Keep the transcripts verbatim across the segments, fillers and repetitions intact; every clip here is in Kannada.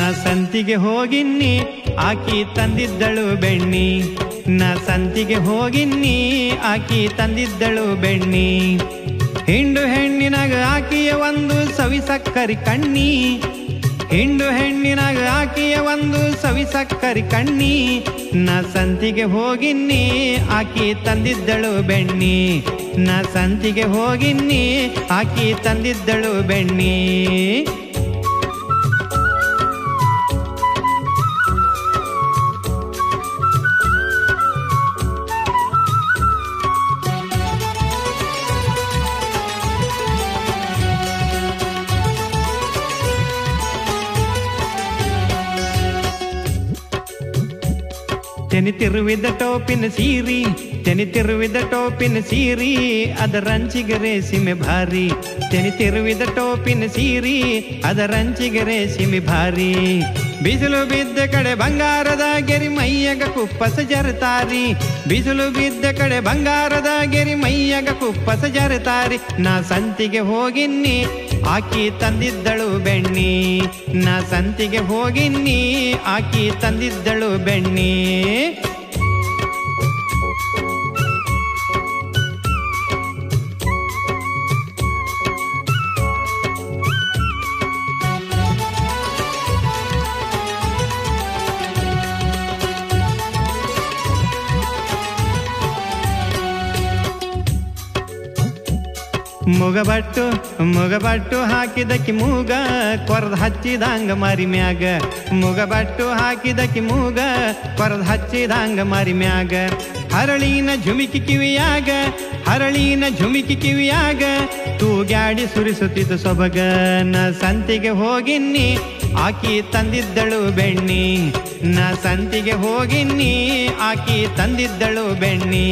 ನಾ ಸಂತಿಗೆ ಹೋಗಿನ್ನಿ ಆಕಿ ತಂದಿದ್ದಳು ಬೆಣ್ಣಿ, ನಾ ಸಂತಿಗೆ ಹೋಗಿನ್ನಿ ಆಕಿ ತಂದಿದ್ದಳು ಬೆಣ್ಣಿ. ಹಿಂಡು ಹೆಣ್ಣಿನಾಗ ಆಕಿಯ ಒಂದು ಸವಿ ಸಕ್ಕರಿ ಕಣ್ಣಿ, ಹಿಂಡು ಹೆಣ್ಣಿನಾಗ ಆಕಿಯ ಒಂದು ಸವಿ ಸಕ್ಕರಿ ಕಣ್ಣಿ. ನಾ ಸಂತಿಗೆ ಹೋಗಿನ್ನಿ ಆಕಿ ತಂದಿದ್ದಳು ಬೆಣ್ಣಿ, ನಾ ಸಂತಿಗೆ ಹೋಗಿನ್ನಿ ಆಕಿ ತಂದಿದ್ದಳು ಬೆಣ್ಣಿ. ತೆನಿತಿರುವಿದ ಟೋಪಿನ ಸೀರಿ, ತೆನಿತಿರುವಿದ ಟೋಪಿನ ಸೀರಿ, ಅದರಂಚಿಗೆ ರೇಸಿಮೆ ಭಾರಿ. ತೆನಿತಿರುವಿದ ಟೋಪಿನ ಸೀರಿ, ಅದರಂಚಿಗೆ ರೇಸಿಮೆ ಭಾರಿ. ಬಿಸಿಲು ಬಿದ್ದ ಕಡೆ ಬಂಗಾರದ ಗೆರಿ ಮೈಯಗ ಕುಪ್ಪಸ ಜರತಾರಿ, ಬಿಸಿಲು ಬಿದ್ದ ಕಡೆ ಬಂಗಾರದ ಗೆರಿ ಮೈಯಗ ಕುಪ್ಪಸ ಜರತಾರಿ. ನಾ ಸಂತಿಗೆ ಹೋಗಿನ್ನಿ ಆಕಿ ತಂದಿದ್ದಳು ಬೆಣ್ಣಿ, ನಾ ಸಂತಿಗೆ ಹೋಗಿನ್ನಿ ಆಕಿ ತಂದಿದ್ದಳು ಬೆಣ್ಣಿ. ಮುಗಬಟ್ಟು ಮುಗಬಟ್ಟು ಹಾಕಿದಕ್ಕಿ ಮೂಗ ಕೊರದ್ ಹಚ್ಚಿದಂಗ ಮರಿ ಮ್ಯಾಗ, ಮುಗಬಟ್ಟು ಹಾಕಿದಕ್ಕಿ ಮೂಗ ಕೊರದ್ ಹಚ್ಚಿದಂಗ ಮರಿ ಮ್ಯಾಗ. ಹರಳಿನ ಝುಮಿಕಿ ಕಿವಿಯಾಗ, ಹರಳಿನ ಝುಮಿಕಿ ಕಿವಿಯಾಗ, ತೂಗ್ಯಾಡಿ ಸುರಿಸುತ್ತಿದ್ದು ಸೊಬಗ. ನಾ ಸಂತಿಗೆ ಹೋಗಿನ್ನಿ ಆಕಿ ತಂದಿದ್ದಳು ಬೆಣ್ಣಿ, ನಾ ಸಂತಿಗೆ ಹೋಗಿನ್ನಿ ಆಕಿ ತಂದಿದ್ದಳು ಬೆಣ್ಣಿ.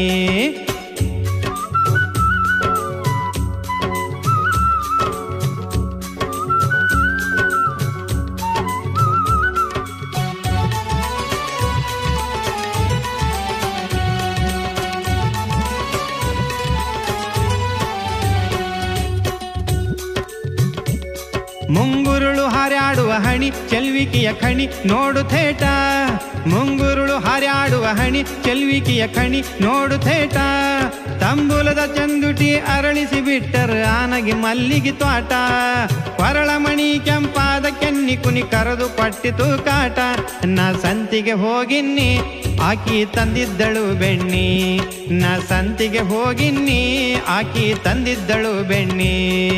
ಮುಂಗುರುಳು ಹಾರ್ಯಾಡುವ ಹಣಿ ಚೆಲ್ವಿಕೆಯ ಖಣಿ ನೋಡು ಥೇಟ, ಮುಂಗುರುಳು ಹಾರ್ಯಾಡುವ ಹಣಿ ಚೆಲ್ವಿಕೆಯ ಖಣಿ ನೋಡು ಥೇಟ. ತಂಬೂಲದ ಚಂದುಟಿ ಅರಳಿಸಿ ಬಿಟ್ಟರು ಆನಗಿ ಮಲ್ಲಿಗೆ ತ್ವಾಟ, ಕೊರಳಮಣಿ ಕೆಂಪಾದ ಕೆನ್ನಿ ಕುನಿ ಕರೆದು ಪಟ್ಟಿತು ಕಾಟ. ನಾ ಸಂತಿಗೆ ಹೋಗಿನ್ನಿ ಆಕಿ ತಂದಿದ್ದಳು ಬೆಣ್ಣಿ, ನಾ ಸಂತಿಗೆ ಹೋಗಿನ್ನಿ ಆಕಿ ತಂದಿದ್ದಳು ಬೆಣ್ಣಿ.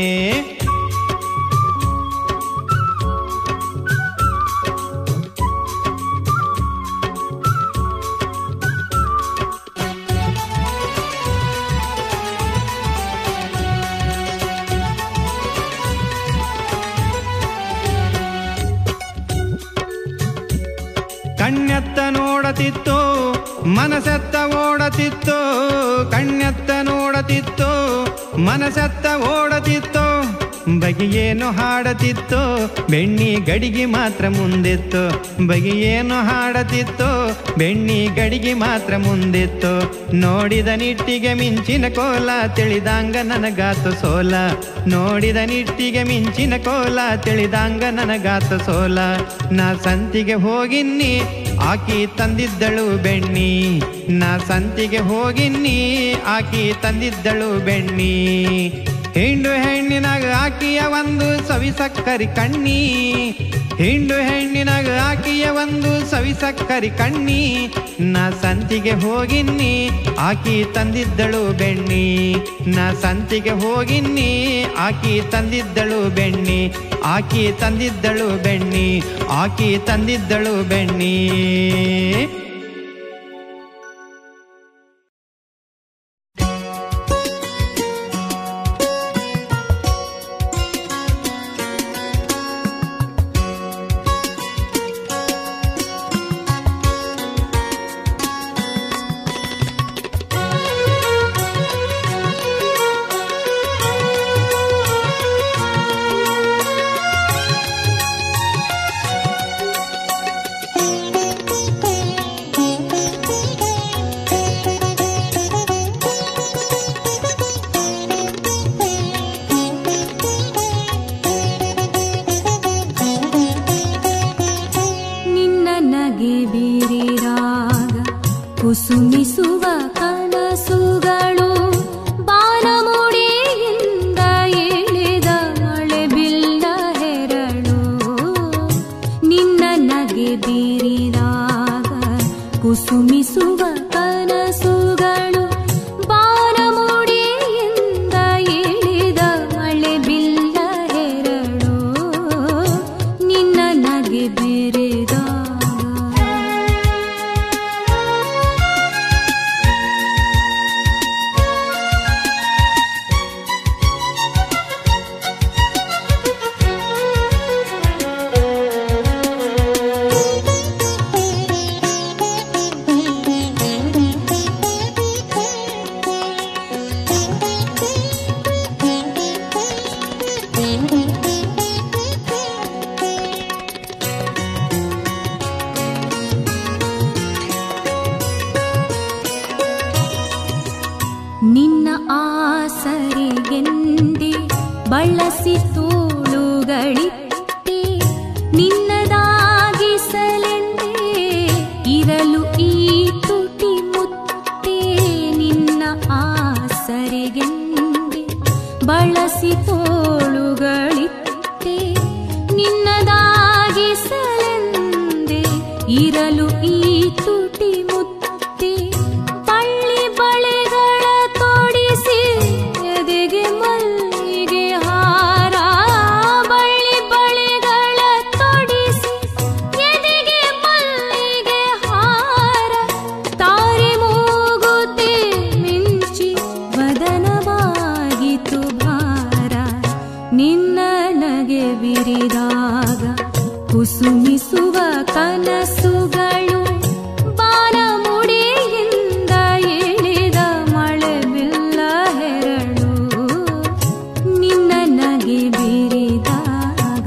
ಕಣ್ಣೆತ್ತ ನೋಡತಿತ್ತು ಮನಸೆತ್ತ ಓಡತಿತ್ತು, ಕಣ್ಣೆತ್ತ ನೋಡತಿತ್ತು ಮನಸೆತ್ತ ಓಡತಿತ್ತು. ಬಗೆಯೇನು ಹಾಡತಿತ್ತು ಬೆಣ್ಣಿ ಗಡಿಗೆ ಮಾತ್ರ ಮುಂದಿತ್ತು, ಬಗೆಯೇನು ಹಾಡತಿತ್ತು ಬೆಣ್ಣಿ ಗಡಿಗೆ ಮಾತ್ರ ಮುಂದಿತ್ತು. ನೋಡಿದ ನಿಟ್ಟಿಗೆ ಮಿಂಚಿನ ಕೋಲ ತಿಳಿದಂಗ ನನಗಾತು ಸೋಲ, ನೋಡಿದ ನಿಟ್ಟಿಗೆ ಮಿಂಚಿನ ಕೋಲ ತಿಳಿದಂಗ ನನಗಾತು ಸೋಲ. ನಾ ಸಂತಿಗೆ ಹೋಗಿನ್ನಿ ಆಕಿ ತಂದಿದ್ದಳು ಬೆಣ್ಣಿ, ನಾ ಸಂತಿಗೆ ಹೋಗಿನ್ನಿ ಆಕಿ ತಂದಿದ್ದಳು ಬೆಣ್ಣಿ. ಹಿಂಡು ಹೆಣ್ಣಿನಾಗ ಆಕಿಯ ಒಂದು ಸವಿ ಸಕ್ಕರಿ ಕಣ್ಣಿ, ಹಿಂಡು ಹೆಣ್ಣಿನಾಗ ಆಕಿಯ ಒಂದು ಸವಿ ಸಕ್ಕರಿ ಕಣ್ಣಿ. ನಾ ಸಂತಿಗೆ ಹೋಗಿನ್ನಿ ಆಕಿ ತಂದಿದ್ದಳು ಬೆಣ್ಣಿ, ನಾ ಸಂತಿಗೆ ಹೋಗಿನ್ನಿ ಆಕಿ ತಂದಿದ್ದಳು ಬೆಣ್ಣಿ, ಆಕಿ ತಂದಿದ್ದಳು ಬೆಣ್ಣಿ, ಆಕಿ ತಂದಿದ್ದಳು ಬೆಣ್ಣಿ. ಕುಸುಮಿಸುವ ಕನಸುಗಳು ಬಾನಮುಡಿಯಿಂದ ಇಳಿದ ಮಳೆ ಬಿಲ್ಲ ಹೆರಳು ನಿನ್ನ ನಗೆ ಬೀರಿದಾಗ ಕುಸುಮಿಸುವ ಕನಸುಗಳು ಬಾನಮುಡಿಯಿಂದ ಇಳಿದ ಮಳೆ ಬಿಲ್ಲ ಹೆರಳು ನಿನ್ನ ನಗೆ ಬೀರಿದ ನಿನ್ನ ಆಸರೆಗೆಂದೇ ಬಳಸಿ ತೋಳುಗಳಿಟ್ಟೆ ನಿನ್ನದಾಗಿಸಲೆಂದೇ ಇರಲು ಈ ತುಟಿ ಮುತ್ತೆ ನಿನ್ನ ಆಸರೆಗೆಂದೇ ಬಳಸಿ ತೋಳುಗಳಿಟ್ಟೆ ನಿನ್ನದಾಗಿಸಲೆಂದೇ ಇರಲು ಈ ತುಟಿ ಮುತ್ತೆ ಬಳ್ಳಿ ಬಳೆಗಳ ತೊಡಿಸಿ ಎದೆಗೆ ಮಲ್ಲಿಗೆ ಹಾರ ಬಳ್ಳಿ ಬಳೆಗಳ ತೊಡಿಸಿ ಎದೆಗೆ ಮಲ್ಲಿಗೆ ಹಾರ ತಾರೆ ಮೂಗುತಿ ಮಿಂಚಿ ವದನವಾಗಿತು ಭಾರ ನಿನ್ನ ನಗೆ ಬಿರಿದಾಗ ಕುಸುಮಿಸುವ ಕನಸುಗಳು ಬಾನಮುಡಿಯಿಂದ ಇಳಿದ ಮಳೆ ಬಿಲ್ಲ ಹೆರಳು ನಿನ್ನ ನಗೆ ಬೀರಿದಾಗ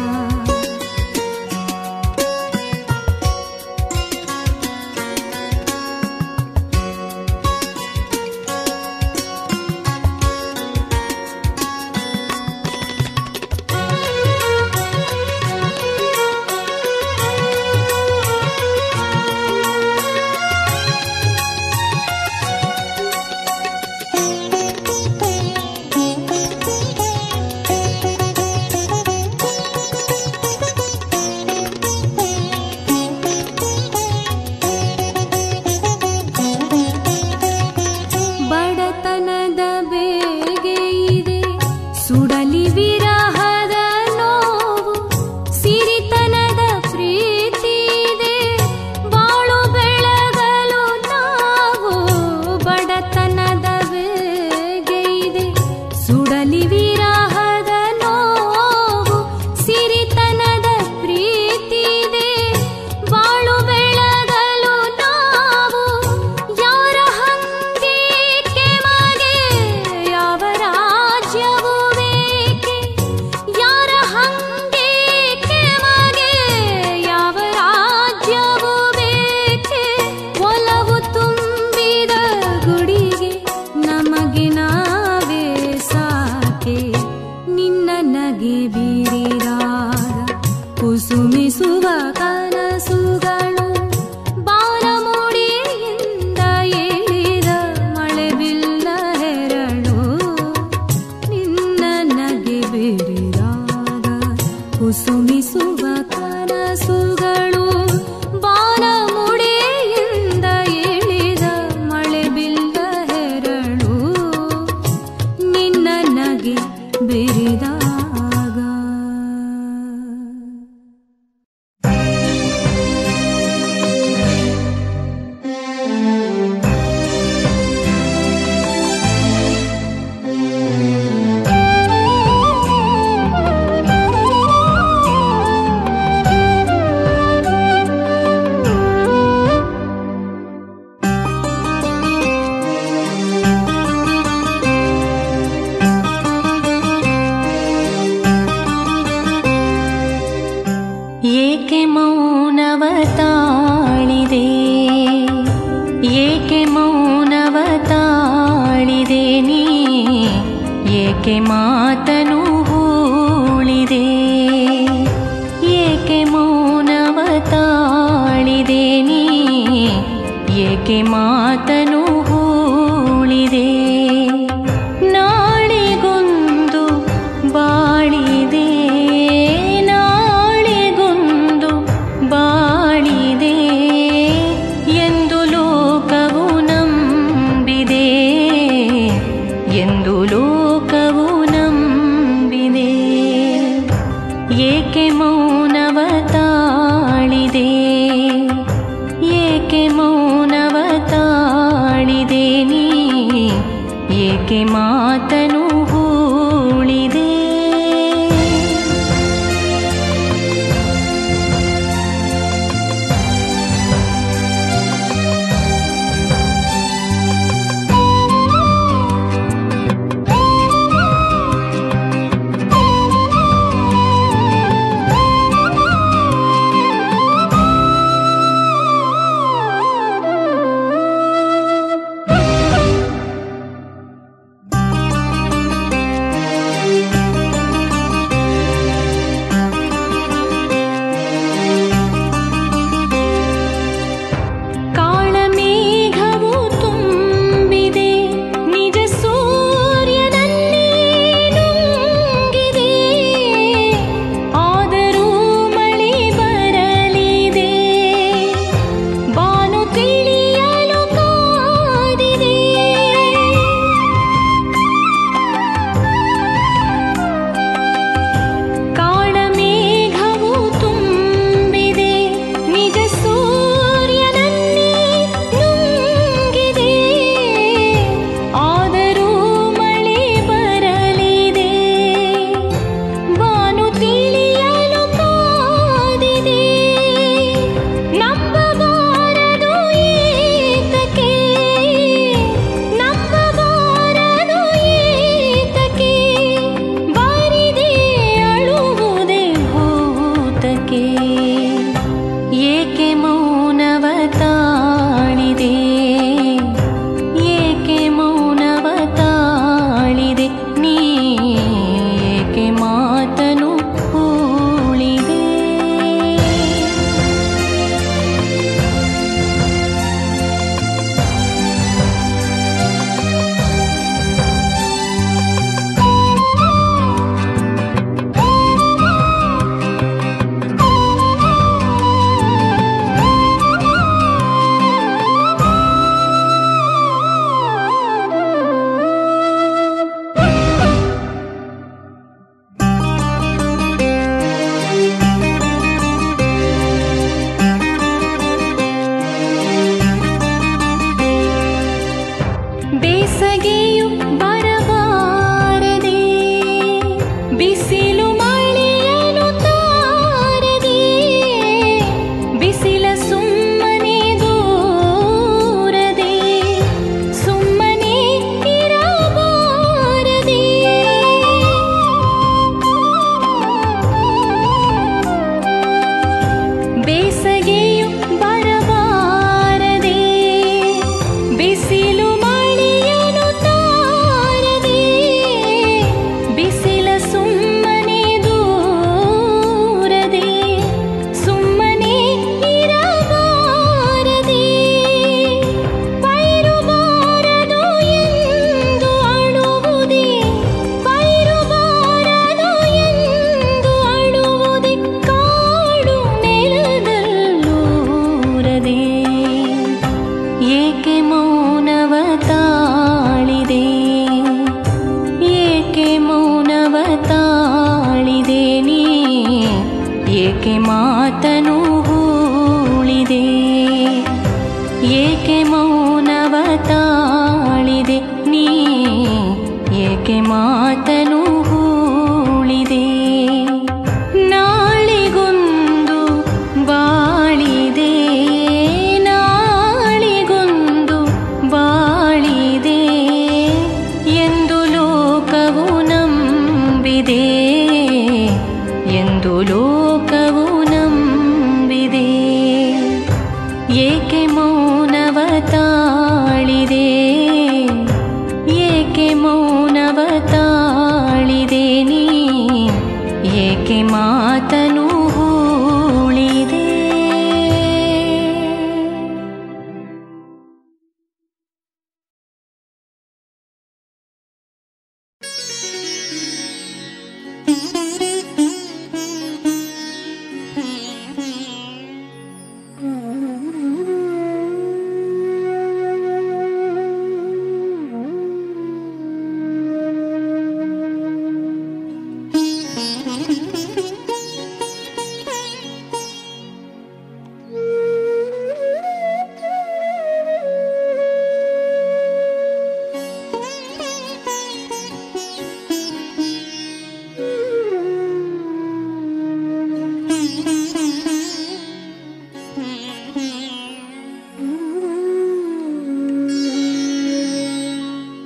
ಬಡತನದ ಬೇಗೆ ಇದೆ ಸುಡಲಿ ವಿರಹದ ನೋವು ಸಿರಿತನದ ಪ್ರೀತಿ ಇದೆ ಬಾಳು ಬೆಳಗಲು ನಾವು ಬಡತನದ ಬೇಗೆ ಇದೆ ಸುಡಲಿ ವಿರಹದ ನೋವು ಸಿರಿತನದ ಪ್ರೀತಿ ಇದೆ ಬಾಳು ಬೆಳಗಲು ನಾವು ಯಾರ ಹಂಗೆ ಕೆಮಗೆ ಯಾವ ರಾಜ್ಯವು ಬೇಕೆ ಯಾರ ಹಂಗೆ ಕೆಮಗೆ ಯಾವ ರಾಜ್ಯವು ಬೇಕೆ ಒಲವು ತುಂಬಿದ ಗುಡಿಗೆ ನಮಗೆ ನಾವೇ ಸಾಕೆ ನಿನ್ನ ನಗೆ ಬೀರಿದಾಗ ಕುಸುಮಿಸುವ ಕನಸುಗಳು ಬಾನಮುಡಿಯಿಂದ ಇಳಿದ ಮಳೆ ಬಿಲ್ಲ ಹೆರಳು ನಿನ್ನ ನಗೆ ಬೀರಿದಾಗ ಕುಸುಮಿಸುವ ಕನಸುಗಳು ಬಾನಮುಡಿಯಿಂದ ಇಳಿದ ಮಳೆ ಬಿಲ್ಲ ಹೆರಳು ನಿನ್ನ ನಗೆ ಬೀರಿದಾಗ ಏಕೆ ಮೌನವ ತಾಳಿದೆ ಏಕೆ ಮೌನವ ತಾಳಿದೆ ನೀ ಏಕೆ ಮಾತನು ಹೂಳಿದೆ ಏಕೆ ಮೌನವ ತಾಳಿದೆ ನೀ ಏಕೆ ಮಾತನು ಹೂಳಿದೆ. ನಾಳಿಗೊಂದು ಬಾಳಿದೆ, ನಾಳಿಗೊಂದು ಬಾಳಿದೆ ಎಂದು ಲೋಕವು ನಂಬಿದೆ, ಎಂದು ಲೋಕವು ನಂಬಿದೆ. ಏಕೆ ಮೌನವ ತಾಳಿದೆ, ಏಕೆ ಮೌನವ ತಾಳಿದೆ ನೀ, ಏಕೆ ಮಾತನು ಹೂಳಿದೆ.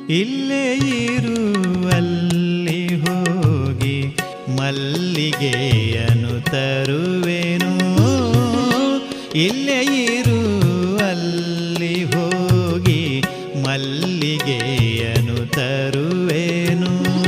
ಇಲ್ಲೇ ಇರು ಅಲ್ಲಿ ಹೋಗಿ ಮಲ್ಲಿಗೆಯನ್ನು ತರುವೆನು. ಇಲ್ಲೇ ಇರು ಅಲ್ಲಿ ಹೋಗಿ ಮಲ್ಲಿಗೆಯನ್ನು ತರುವೆನು.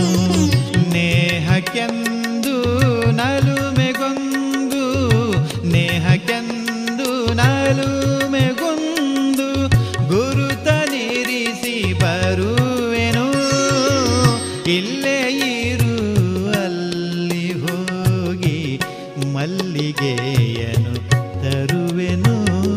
ನೇಹಕ್ಕೆಂದು ನಲುಮೆಗೊಂದು ನೇಹಕ್ಕೆಂದು ನಲುಮೆಗೊಂದು ಗುರುತ ನಿರಿಸಿ ಬರುವೆನು. ಇಲ್ಲೇ ಇರು ಅಲ್ಲಿ ಹೋಗಿ ಮಲ್ಲಿಗೆಯನ್ನು ತರುವೆನು.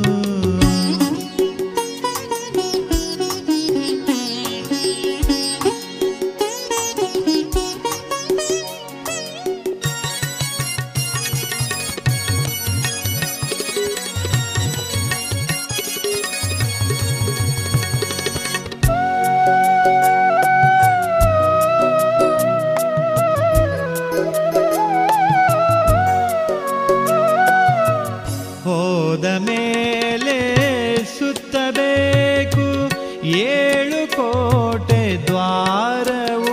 ಹೋದ ಮೇಲೆ ಸುತ್ತಬೇಕು ಏಳು ಕೋಟೆ ದ್ವಾರವು.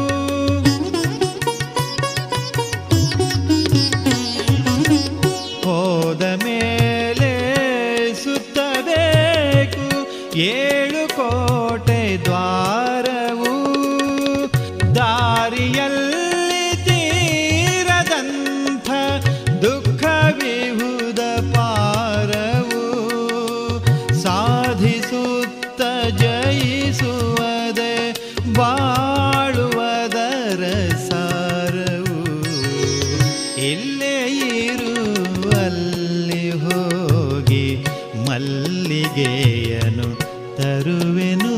ಹೋದ ಮೇಲೆ ಸುತ್ತಬೇಕು ಏಳು ಕೋಟೆ ದ್ವಾರವು. ದಾರಿಯಲ್ಲಿ ತೀರದಂಥ ದುಃಖ ವಿಹುದ ಪಾರವು. ಸಾಧಿಸುತ್ತ ಜಯಿಸುವುದೇ ಬಾಳುವುದರ ಸಾರವು. ಇಲ್ಲೇ ಇರು ಅಲ್ಲಿ ಹೋಗಿ ಮಲ್ಲಿಗೆಯನ್ನು ತರುವೆನು.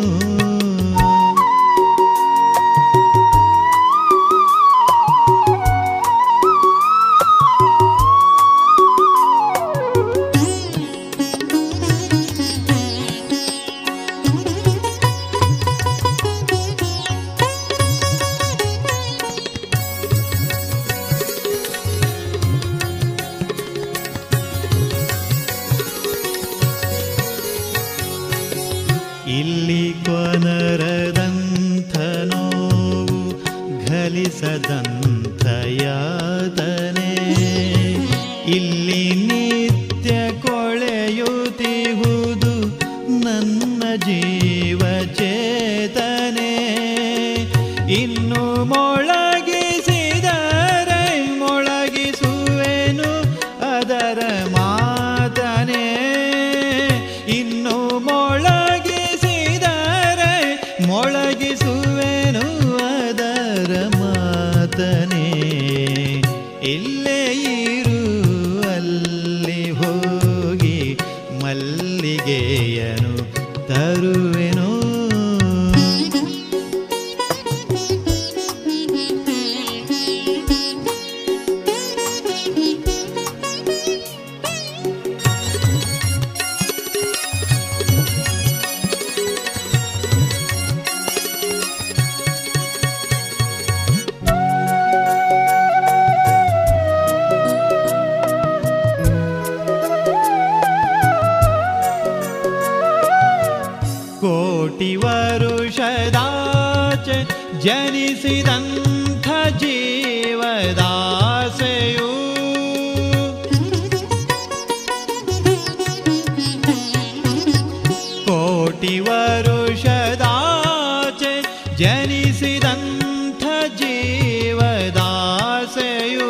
ಇಲ್ಲಿ ಕೊನರದಂಥ ನೋವು ಘಲಿಸದಂಥ ಯಾತನೆ. ಇಲ್ಲಿ ನಿತ್ಯ ಕೊಳೆಯುತ್ತಿಹುದು ನನ್ನ ಜೀವ ಚೇತನೆ. ಇನ್ನು ಮೊಳಗಿಸಿದರೆ ಮೊಳಗಿಸುವೆನು ಅದರ ಮಾತನೆ. ಇನ್ನು ಮೊಳಗಿಸಿದರೆ ಮೊಳಗಿಸುವೆನು ಅದರ ಮಾತನೆ. ಇಲ್ಲೇ ಇರು ಅಲ್ಲಿ ಹೋಗಿ ಮಲ್ಲಿಗೆಯನ್ನು ತರುವೆನು. ಕೋಟಿ ವರುಷದಾಚೆ ಜನಿಸಿದಂಥ ಜೀವದಾಸೆಯು. ಕೋಟಿ ವರುಷದಾಚೆ ಜನಿಸಿದಂಥ ಜೀವದಾಸೆಯು.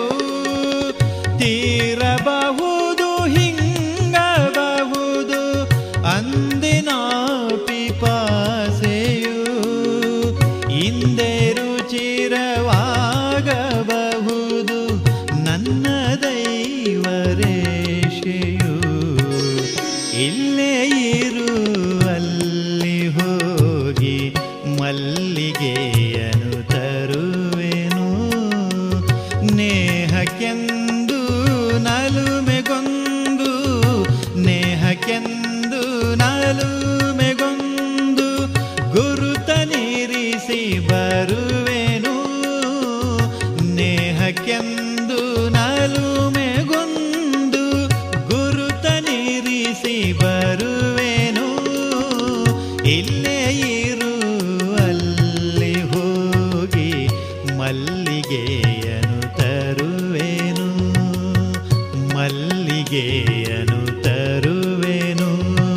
ತೀರಬಹುದು ಹಿಂಗಬಹುದು ಅಂದಿನ ಪಿಪಾಸೆಯು. ಇಂದೇ ರುಚಿರವಾಗಬಹುದು ನನ್ನ ದೈವರೇಷೆಯು. ಇಲ್ಲೇ ಇರು ಅಲ್ಲಿ ಮಲ್ಲಿಗೆಯನು ತರುವೆನು ಮಲ್ಲಿಗೆಯನು ತರುವೆನು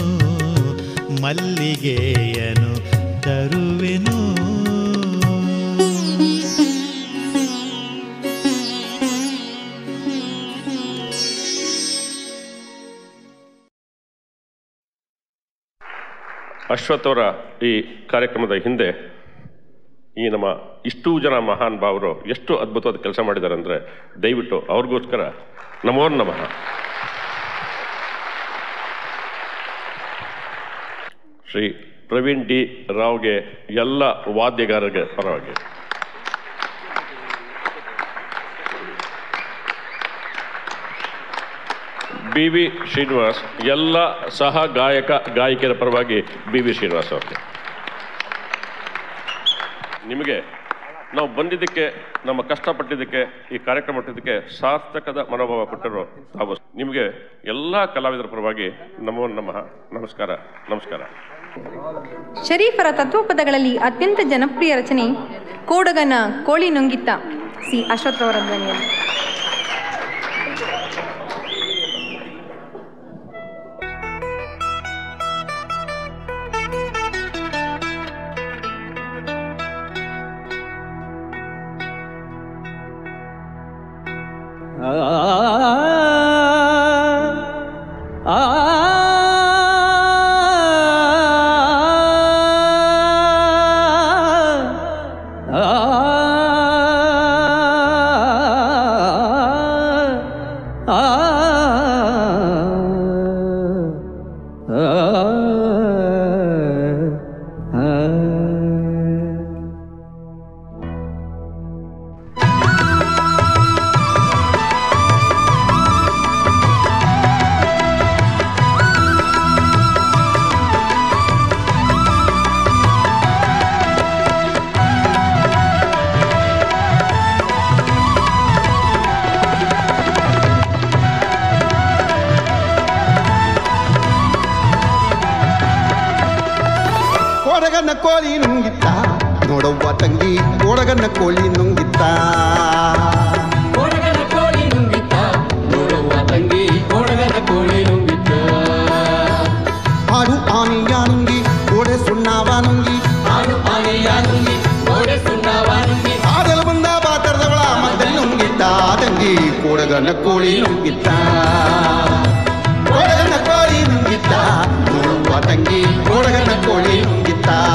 ಮಲ್ಲಿಗೆಯನು ತರುವೆನು. ಅಶ್ವಥ್ ಅವರ ಈ ಕಾರ್ಯಕ್ರಮದ ಹಿಂದೆ ಈ ನಮ್ಮ ಇಷ್ಟೂ ಜನ ಮಹಾನ್ ಭಾವರು ಎಷ್ಟು ಅದ್ಭುತವಾದ ಕೆಲಸ ಮಾಡಿದ್ದಾರೆ ಅಂದರೆ ದಯವಿಟ್ಟು ಅವ್ರಿಗೋಸ್ಕರ ನಮೋ ನಮಃ. ಶ್ರೀ ಪ್ರವೀಣ್ ಡಿ ರಾವ್ಗೆ ಎಲ್ಲ ವಾದ್ಯಗಾರರಿಗೆ ಪರವಾಗಿ, ಬಿ ವಿ ಶ್ರೀನಿವಾಸ್ ಎಲ್ಲ ಸಹ ಗಾಯಕ ಗಾಯಕಿಯರ ಪರವಾಗಿ ಬಿ ವಿ ಶ್ರೀನಿವಾಸ್ ಅವ್ರಿಗೆ. ನಿಮಗೆ ನಾವು ಬಂದಿದ್ದಕ್ಕೆ, ನಮ್ಮ ಕಷ್ಟಪಟ್ಟಿದ್ದಕ್ಕೆ, ಈ ಕಾರ್ಯಕ್ರಮ ಪಟ್ಟಿದ್ದಕ್ಕೆ ಸಾರ್ಥಕದ ಮನೋಭಾವ ಕೊಟ್ಟರು ತಾವು. ನಿಮಗೆ ಎಲ್ಲ ಕಲಾವಿದರ ಪರವಾಗಿ ನಮೋ ನಮಃ, ನಮಸ್ಕಾರ ನಮಸ್ಕಾರ. ಶರೀಫರ ತತ್ವಪದಗಳಲ್ಲಿ ಅತ್ಯಂತ ಜನಪ್ರಿಯ ರಚನೆ ಕೋಡಗನ ಕೋಳಿ ನುಂಗಿತ್ತ, ಸಿ ಅಶ್ವಥ್ ಅವರ ಧ್ವನಿಯಲ್ಲಿ. ಕೋಳಿ ನುಂಗಿತ್ತ ನೋಡವ್ವ ತಂಗಿ, ಕೋಡಗನ ಕೋಳಿ ನುಂಗಿತ್ತ, ಕೋಡಗನ ಕೋಳಿ ನುಂಗಿತ್ತ ನೋಡವ್ವ ತಂಗಿ, ಕೋಡಗನ ಕೋಳಿ ನುಂಗಿತ್ತ. ಆಡು ಆನೆಯ ನುಂಗಿ ಕೋಡೆ ಸುಣ್ಣಾವ ನುಂಗಿ, ಆಡು ಆನೆಯ ನುಂಗಿ ಕೋಡೆ ಸುಣ್ಣಾವ ನುಂಗಿ, ಆಡಲು ಬಂದ ಬಾತರದವಳ ಮದ್ದಲ್ಲಿ ನುಂಗಿತ್ತ ತಂಗಿ, ಕೋಡಗನ ಕೋಳಿ ನುಂಗಿತ್ತ, ಕೋಡಗನ ಕೋಳಿ ನುಂಗಿತ್ತ ನೋಡವ್ವ ತಂಗಿ, ಕೋಡಗನ ಕೋಳಿ ನುಂಗಿತ್ತ.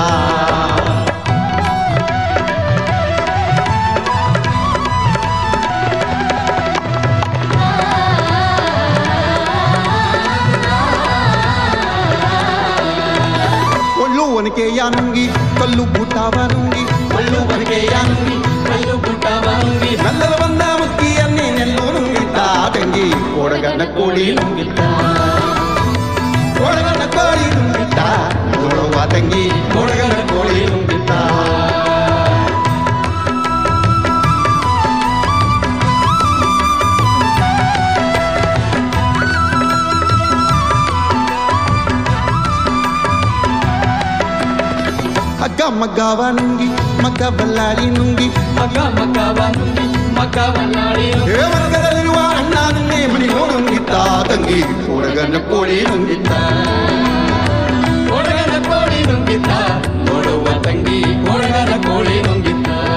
ಒನಕೆಯ ನುಂಗಿ ಕಲ್ಲು ಬುಟ್ಟಾವ ನುಂಗಿ, ಕಲ್ಲು ಒನಕೆಯ ನುಂಗಿ ಕಲ್ಲು ಬುಟ್ಟಾವ ನುಂಗಿ, ನಲ್ಲಲು ಬಂದ ಮುಕ್ಕಿಯನ್ನೇ ನೆಲ್ಲು ನುಂಗಿತ್ತ ತಂಗಿ, ಕೋಡಗನ ಕೋಳಿ ನುಂಗಿತ್ತ, ಕೋಡಗನ ಕೋಳಿ ನುಂಗಿತ್ತ ನೋಡುವ ತಂಗಿ, ಕೋಡಗನ ಕೋಳಿ ನುಂಗಿತ್ತ. ಹಗ್ಗ ಮಗ್ಗವ ನುಂಗಿ ಮಗ್ಗ ಬಲ್ಲಾಳಿ ನುಂಗಿ, ಮಗ್ಗ ಮಗ್ಗವ ನುಂಗಿ ಮಗ್ಗ ಬಲ್ಲಾಳಿ, ಮಗ್ಗದಲ್ಲಿರುವ ಅಣ್ಣ ನಿನ್ನೆ ಮನೆಯೋ ನುಂಗಿತ್ತ ತಂಗಿ, ಕೋಡಗನ ಕೋಳಿ ನುಂಗಿತ್ತ, ಕೋಡಗನ ಕೋಳಿ ನುಂಗಿತ್ತ ನೋಡುವ ತಂಗಿ, ಕೋಡಗನ ಕೋಳಿ ನುಂಗಿತ್ತ.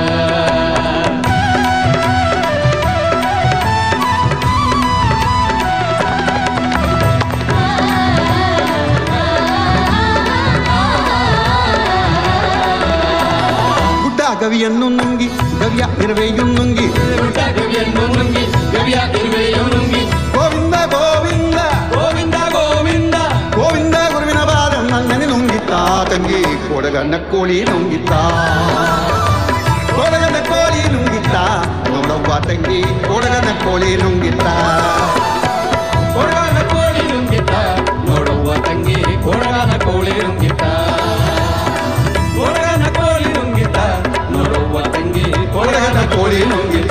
ಗವಿಯನ್ನು ನುಂಗಿ ಗವಿಯ ಇರುವೆಯು ನುಂಗಿ, ಗವಿಯನ್ನು ನುಂಗಿ ಗವಿಯ ಇರುವೆಯು ನುಂಗಿ, ಗೋವಿಂದ ಗೋವಿಂದ ಗೋವಿಂದ ಗೋವಿಂದ ಗೋವಿಂದ ಗುರುವಿನ ಬಾದ ನನ್ನನೆ ನುಂಗಿತ್ತ ತಂಗಿ, ಕೋಡಗನ ಕೋಳಿ ನುಂಗಿತ್ತ, ಕೋಡಗನ ಕೋಳಿ ನುಂಗಿತ್ತ ನೋಡವ್ವ ತಂಗಿ, ಕೋಡಗನ ಕೋಳಿ ನುಂಗಿತ್ತ, ಕೋಡಗನ ಕೋಳಿ ನುಂಗಿತ್ತ ನೋಡುವ ತಂಗಿ, ಕೋಡಗನ ಕೋಳಿ ನುಂಗಿತ್ತ, ಕೋಡಗನ ಕೋಳಿ ನುಂಗಿತ್ತ ನೋಡುವ ತಂಗಿ, ಕೋಡಗನ ಕೋಳಿ ನುಂಗಿತ್ತ.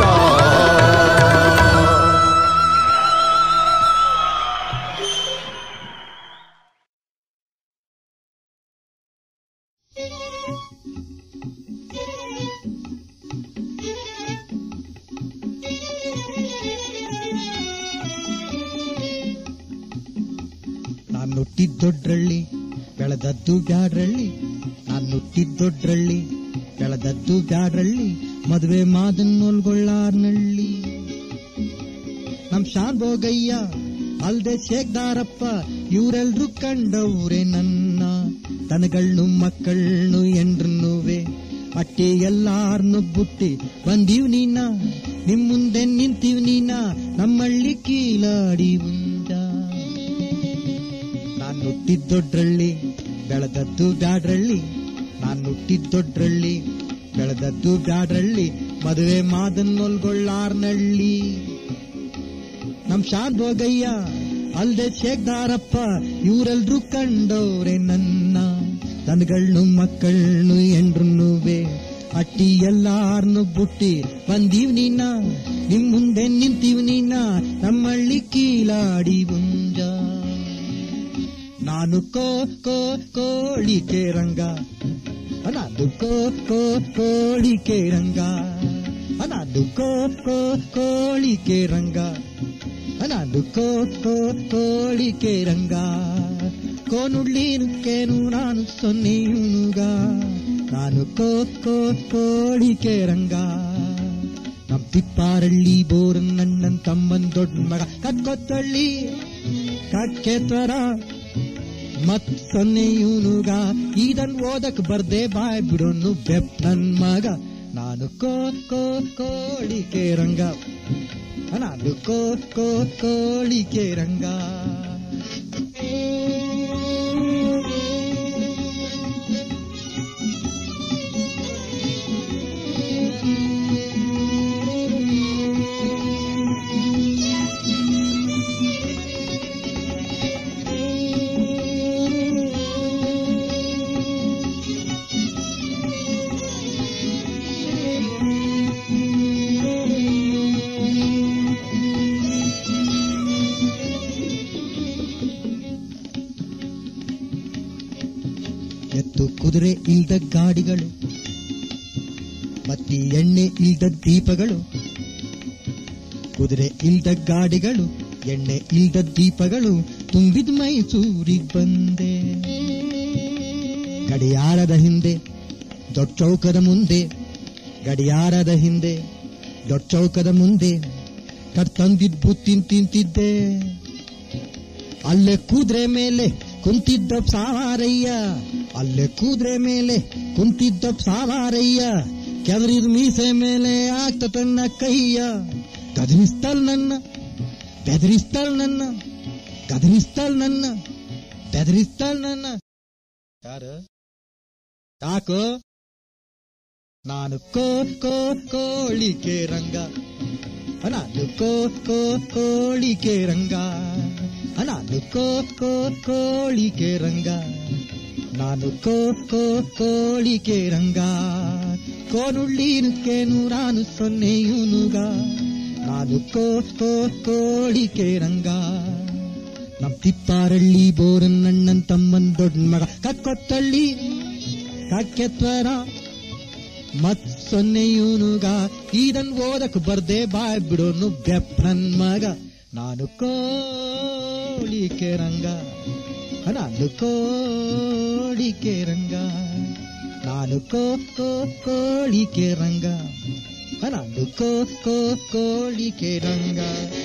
Thank you. ಹುಟ್ಟಿದ್ದೊಡ್ರಳ್ಳಿ ಬೆಳೆದದ್ದು ಬ್ಯಾಡ್ರಳ್ಳಿ, ನಾನು ಹುಟ್ಟಿದ್ದೊಡ್ರಳ್ಳಿ ಬೆಳೆದದ್ದು ಬ್ಯಾಡ್ರಳ್ಳಿ, ಮದುವೆ ಮಾದನ್ನೋಲ್ಗೊಳ್ಳಾರ್ನಳ್ಳಿ. ನಮ್ ಶಾನ್ ಬೋಗಯ್ಯ ಅಲ್ದೆ ಶೇಖದಾರಪ್ಪ ಇವರೆಲ್ರು ಕಂಡವ್ರೆ ನನ್ನ, ತನಗಳ್ನು ಮಕ್ಕಳ್ನು ಎಂಡ್ರನ್ನುವೆ ಅಟ್ಟಿ ಎಲ್ಲಾರ್ನು ಬುಟ್ಟಿ ಬಂದೀವ್ ನೀನ, ನಿಮ್ ಮುಂದೆ ನಿಂತೀವ್ ನೀನ ನಮ್ಮಳ್ಳಿ ಕೀಲಾಡಿ ಉಂಡ. ನಾನು ಹುಟ್ಟಿದ್ದೊಡ್ರಳ್ಳಿ ಬೆಳೆದದ್ದು ಬ್ಯಾಡ್ರಳ್ಳಿ, ನಾನು ಹುಟ್ಟಿದ್ದೊಡ್ರಳ್ಳಿ ಬೆಳೆದದ್ದು ಬ್ಯಾಡ್ರಳ್ಳಿ, ಮದುವೆ ಮಾದನ್ನೊಲ್ಗೊಳ್ಳಾರ್ನಳ್ಳಿ. ನಮ್ ಶಾನ್ ಬೋಗಯ್ಯ ಅಲ್ದೆ ಶೇಖದಾರಪ್ಪ ಇವರೆಲ್ರು ಕಂಡವ್ರೆ ನನ್ನ, ತನ್ಗಳ್ನು ಮಕ್ಕಳ್ನು ಎಂಡ್ರನ್ನುವೆ ಅಟ್ಟಿ ಎಲ್ಲಾರ್ನು ಬುಟ್ಟಿ ಬಂದೀವ್ ನೀನ, ನಿಮ್ ಮುಂದೆ ನಿಂತೀವ್ ನೀನ ನಮ್ಮಳ್ಳಿ ಕೀಲಾಡಿ ಮುಂಜ. ನಾನು ಕೋ ಕೋ ಕೋಳಿಕೆ ರಂಗ, ಅನಾದು ಕೋ ಕೋ ಕೋಳಿಕೆ ರಂಗ, ಅನಾದು ಕೋ ಕೋ ಕೋಳಿಕೆ ರಂಗ, ಅನಾದು ಕೋ ಕೋ ಕೋಳಿಕೆ ರಂಗ. ಕೋನುಡ್ಲೀನುಕ್ಕೇನು ನಾನು ಸೊನ್ನೆಯುನುಗ, ನಾನು ಕೋ ಕೋ ಕೋಳಿಕೆ ರಂಗ. ನಮ್ ತಿಪ್ಪಾರಳ್ಳಿ ಬೋರನ್ ನಣ್ಣನ್ ತಮ್ಮನ್ ದೊಡ್ಡ ಮಗ ಕತ್ಕೊತ್ತಳ್ಳಿ ಕಕ್ಕೆ ತ್ವರ ಮತ್ ಸೊನ್ನೆಯುನುಗ, ಇದನ್ ಓದಕ್ ಬರ್ದೆ ಬಾಯ್ ಬಿಡೋನು ಬೆಪ್ ನನ್ ಮಗ. ನಾನು ಕೋ ಕೋ ಕೋಳಿಕೆ ರಂಗ, ನಾನು ಕೋ ಕೋ ಕೋಳಿಕೆ ರಂಗ. ಎತ್ತು ಕುದುರೆ ಇಲ್ದ ಗಾಡಿಗಳು, ಬತ್ತಿ ಎಣ್ಣೆ ಇಲ್ದ ದೀಪಗಳು, ಕುದುರೆ ಇಲ್ದ ಗಾಡಿಗಳು ಎಣ್ಣೆ ಇಲ್ದ ದೀಪಗಳು ತುಂಬಿದ ಮೈಸೂರಿಗೆ ಬಂದೆ. ಗಡಿಯಾರದ ಹಿಂದೆ ದೊಡ್ಡ ಚೌಕದ ಮುಂದೆ, ಗಡಿಯಾರದ ಹಿಂದೆ ದೊಡ್ಡ ಚೌಕದ ಮುಂದೆ ಕರ್ತಂದಿದ್ ಬುತ್ತಿನ್ ತಿಂತಿದ್ದೆ. ಅಲ್ಲೇ ಕುದುರೆ ಮೇಲೆ ಕುಂತಿದ್ದ ಸಾವಾರಯ್ಯ, ಅಲ್ಲೇ ಕುದುರೆ ಮೇಲೆ ಕುಂತಿದ್ದ ಸಾವಾರಯ್ಯ, ಕೆದರಿದ ಮೀಸೆ ಮೇಲೆ ಆಗ್ತ ತನ್ನ ಕೈಯ. ಗದರಿಸ್ತಲ್ ನನ್ನ ಬೆದರಿಸ್ತಲ್ ನನ್ನ, ಗದರಿಸ್ತಲ್ ನನ್ನ ಬೆದರಿಸ್ತಲ್ ನನ್ನ. ಯಾರು ಯಾಕೋ? ನಾನು ಕೋ ಕೋ ಕೋಳಿಕೆ ರಂಗ, ನಾನು ಕೋ ಕೋ ಕೋಳಿಕೆ ರಂಗ, ನಾನು ಕೋ ಕೋ ಕೋಳಿಕೆ ರಂಗ, ನಾನು ಕೋ ಕೋ ಕೋಳಿಕೆ ರಂಗ. ಕೋನುಳ್ಳೀನುಕ್ಕೇನು ನಾನು ಸೊನ್ನೆಯುನುಗ, ನಾನು ಕೋ ಕೋ ಕೋಳಿಕೆ ರಂಗ. ನಮ್ ತಿಪ್ಪಾರಳ್ಳಿ ಬೋರನ್ ಅಣ್ಣನ್ ತಮ್ಮನ್ ದೊಡ್ಡ ಮಗ ಕಕ್ಕೊತ್ತಳ್ಳಿ ಕಕ್ಕೆ ತ್ವರ ಮತ್ ಸೊನ್ನೆಯುನುಗ, ಇದನ್ ಓದಕ್ ಬರ್ದೆ ಬಾಯ್ ಬಿಡೋನು ಬೆಪ್ ನನ್ ಮಗ. ನಾನು ಕೋಳಿಕೆ ರಂಗ, ನಾನು ಕೋಳಿಕೆ ರಂಗ, ನಾನು ಕೋ ಕೋ ಕೋಳಿಕೆ ರಂಗ, ನಾನು ಕೋ ಕೋ ಕೋಳಿಕೆ ರಂಗ.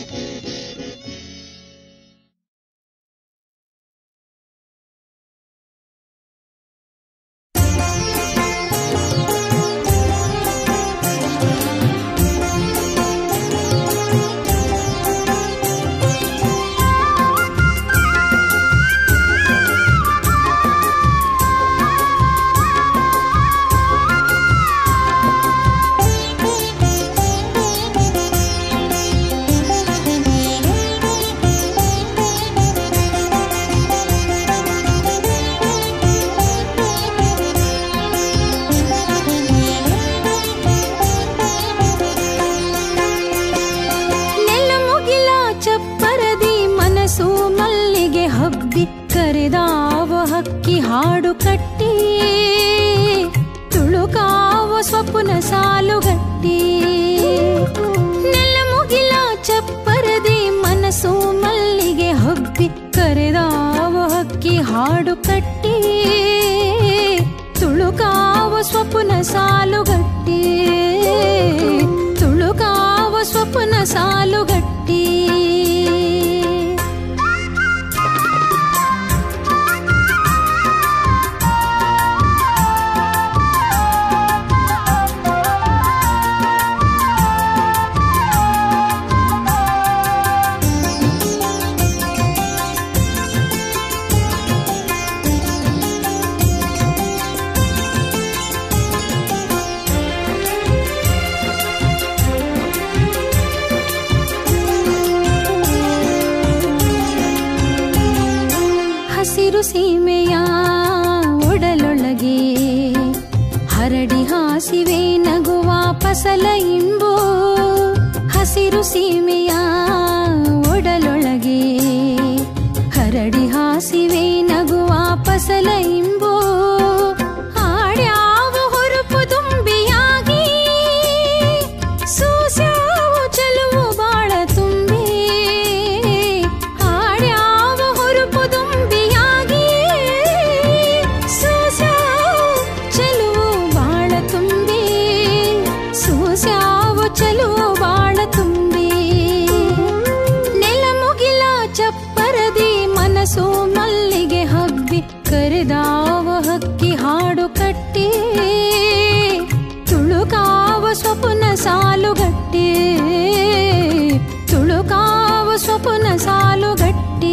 ಕರೆದಾವ ಹಕ್ಕಿ ಹಾಡು ಕಟ್ಟಿ, ತುಳುಕಾವ ಸ್ವಪ್ನ ಸಾಲುಗಟ್ಟಿ. ನೆಲ ಮುಗಿಲ ಚಪ್ಪರದಿ ಮನಸ್ಸು ಮಲ್ಲಿಗೆ ಹಬ್ಬಿ, ಕರೆದಾವ ಹಕ್ಕಿ ಹಾಡು ಕಟ್ಟಿ ತುಳುಕಾವ ಸ್ವಪ್ನ ಸಾಲುಗಟ್ಟಿ ತುಳುಕಾವ ಸ್ವಪ್ನ ಸಾಲುಗಟ್ಟಿ ಹಸಿರು ಸೀಮೆಯ ಒಡಲೊಳಗೆ ಹರಡಿ ಹಾಸಿವೆ ನಗುವ ಫಸಲ ಇಂಬು ಹಸಿರು ಸೀಮೆಯ ಒಡಲೊಳಗೆ ಹರಡಿ ಹಾಸಿವೆ ನಗುವ ಫಸಲ ಇಂಬು ಆಡ್ಯಾವ ಹೊರಪು ತುಂಬಿಯಾಗಿ ಸೂಸ್ಯಾವ ಚಲುವು ಬಾಳ ತುಂಬಿ ಆಡ್ಯಾವ ಹೊರಪು ತುಂಬಿಯಾಗಿ ಸೂಸ್ಯಾವ ಚಲುವು ಬಾಳ ತುಂಬಿ ಸೂಸ್ಯಾವ ಚಲುವು ಬಾಳ ತುಂಬಿ ನೆಲ ಮುಗಿಲ ಚಪ್ಪರದಿ ಮನಸ್ಸು ಮಲ್ಲಿಗೆ ಹಬ್ಬಿ ಕರೆದಾವ ಹಕ್ಕಿ ಹಾಡು ಕಟ್ಟಿ ತುಳುಕಾವ ಸ್ವಪ್ನ ಸಾಲುಗಟ್ಟಿ ತುಳುಕಾವ ಸ್ವಪ್ನ ಸಾಲುಗಟ್ಟಿ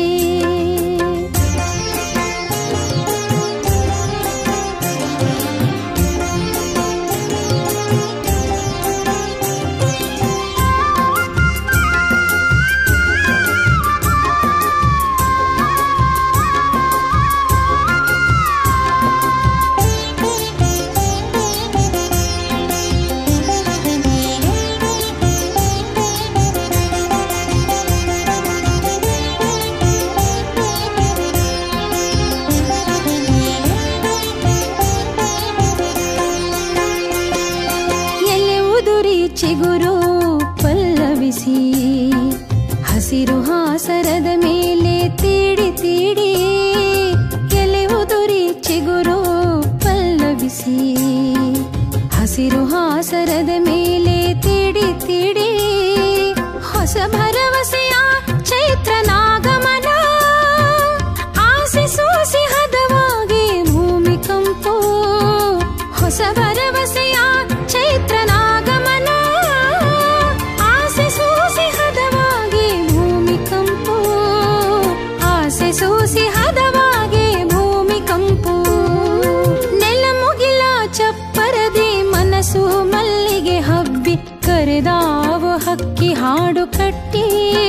ಚಿಗುರು ಪಲ್ಲವಿಸಿ ಹಸಿರು ಹಾಸರದ ಮೇಲೆ ತೀಡಿ ತೀಡಿ ಎಲೆ ಉದುರಿ ಚಿಗುರು ಪಲ್ಲವಿಸಿ ಹಸಿರು ಹಾಸರದ ಮೇಲೆ ತೀಡಿ ತೀಡಿ ಹೊಸ ಭರವಸೆಯ ಚೈತ್ರನಾಗಮನ ಆಸೆ ಸೋಸಿ ಹದವಾಗಿ ಭೂಮಿ ಕಂಪು ಹೊಸ ಭರವಸೆಯ ಚೈತ್ರನಾಗಮನ ಆಸೆ ಸೂಸಿ ಹದವಾಗಿ ಭೂಮಿ ಕಂಪು ಆಸೆ ಸೂಸಿ ಹದವಾಗಿ ಭೂಮಿ ಕಂಪು ನೆಲ ಮುಗಿಲ ಚಪ್ಪರದಿ ಮನಸ್ಸು ಮಲ್ಲಿಗೆ ಹಬ್ಬಿ ಕರೆದಾವ ಹಕ್ಕಿ ಹಾಡು ಕಟ್ಟಿ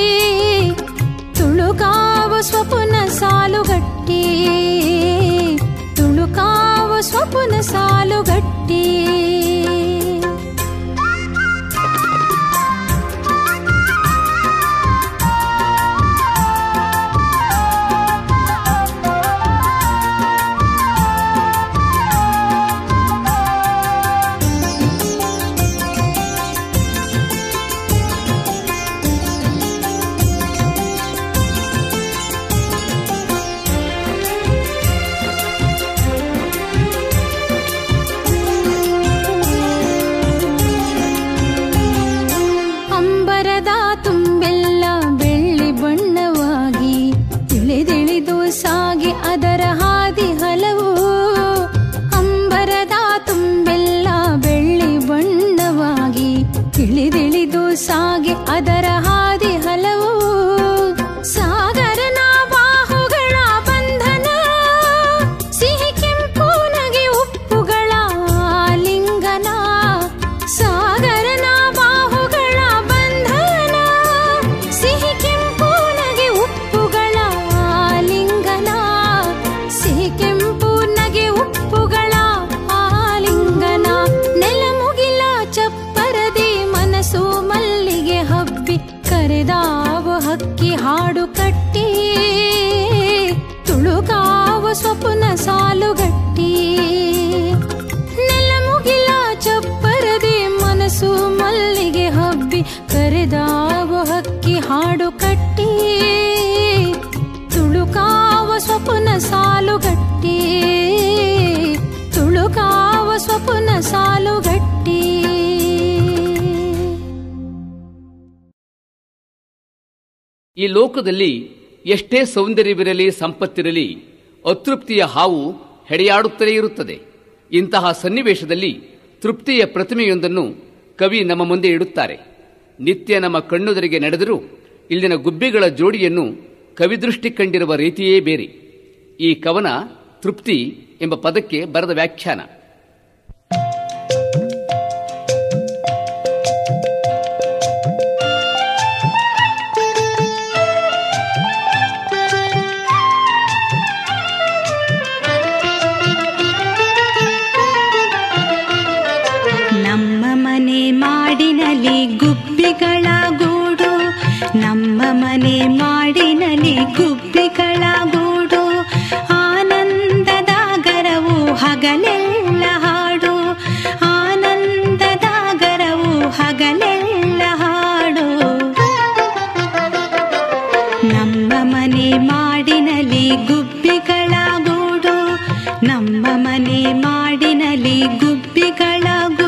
ತುಳುಕಾವ ಸ್ವಪ್ನ ಸಾಲುಗಟ್ಟಿ ತುಳುಕಾವ ಸ್ವಪ್ನ ಸಾಲುಗಟ್ಟಿ ಸಾಗಿ ಅದರ ಹಾದಿ ಹಲವು ಅಂಬರದ ತುಂಬೆಲ್ಲ ಬೆಳ್ಳಿ ಬಣ್ಣವಾಗಿ ತಿಳಿದಿಳಿದು ಸಾಗಿ ಅದರ ಹಾದಿ ಹಲವು ಸಾಗರನ ಬಾಹುಗಳ ಬಂಧನ ಸಿಹಿ ಕೆಂಪು ನಗೆ ಉಪ್ಪುಗಳ ಲಿಂಗನ ಸಾಗರನ ಬಾಹುಗಳ ಬಂಧನ ಸಿಹಿ ಕೆಂಪು ನಗೆ ಉಪ್ಪುಗಳ ಲಿಂಗನ ಸಿಹಿ ಕೆಂಪು ನಗೆ ಉಪ್ಪುಗಳ ಆಲಿಂಗನ ನೆಲ ಮುಗಿಲ ಚಪ್ಪರದಿ ಮನಸ್ಸು ಮಲ್ಲಿಗೆ ಹಬ್ಬಿ ಕರೆದಾವ ಹಕ್ಕಿ ಹಾಡು ಕಟ್ಟಿ ತುಳುಕಾವ ಸ್ವಪ್ನ ಸಾಲುಗಟ್ಟಿ ನೆಲ ಮುಗಿಲ ಚಪ್ಪರದಿ ಮನಸ್ಸು ಮಲ್ಲಿಗೆ ಹಬ್ಬಿ ಕರೆದಾವ ಹಕ್ಕಿ ಹಾಡು ಕಟ್ಟಿ ತುಳುಕಾವ ಸ್ವಪ್ನ ಸ್ವಪ್ನ ಸಾಲುಗಟ್ಟಿ ತುಳುಕಾವ ಸ್ವಪ್ನ ಸಾಲುಗಟ್ಟಿ. ಈ ಲೋಕದಲ್ಲಿ ಎಷ್ಟೇ ಸೌಂದರ್ಯವಿರಲಿ, ಸಂಪತ್ತಿರಲಿ, ಅತೃಪ್ತಿಯ ಹಾವು ಹೆಡೆಯಾಡುತ್ತಲೇ ಇರುತ್ತದೆ. ಇಂತಹ ಸನ್ನಿವೇಶದಲ್ಲಿ ತೃಪ್ತಿಯ ಪ್ರತಿಮೆಯೊಂದನ್ನು ಕವಿ ನಮ್ಮ ಮುಂದೆ ಇಡುತ್ತಾರೆ. ನಿತ್ಯ ನಮ್ಮ ಕಣ್ಣುದರಿಗೆ ನಡೆದರೂ ಇಲ್ಲಿನ ಗುಬ್ಬಿಗಳ ಜೋಡಿಯನ್ನು ಕವಿದೃಷ್ಟಿ ಕಂಡಿರುವ ರೀತಿಯೇ ಬೇರೆ. ಈ ಕವನ ತೃಪ್ತಿ ಎಂಬ ಪದಕ್ಕೆ ಬರೆದ ವ್ಯಾಖ್ಯಾನ. ನಮ್ಮ ಮನೆ ಮಾಡಿನಲ್ಲಿ ಗುಬ್ಬಿಗಳ ಗೂಡು, ನಮ್ಮ ಮನೆ ಮಾಡಿನಲ್ಲಿ ಗುಬ್ಬಿಗಳ ಗೂಡು, ಆನಂದದ ಗರವು ಹಗಲೆಲ್ಲ ಹಾಡು, ಆನಂದದ ಗರವು ಹಗಲೆಲ್ಲ ಹಾಡು. ನಮ್ಮ ಮನೆ ಮಾಡಿನಲ್ಲಿ ಗುಬ್ಬಿಗಳ ಗೂಡು, ನಮ್ಮ ಮನೆ ಮಾಡಿನಲ್ಲಿ ಗುಬ್ಬಿಗಳ ಗೂಡು.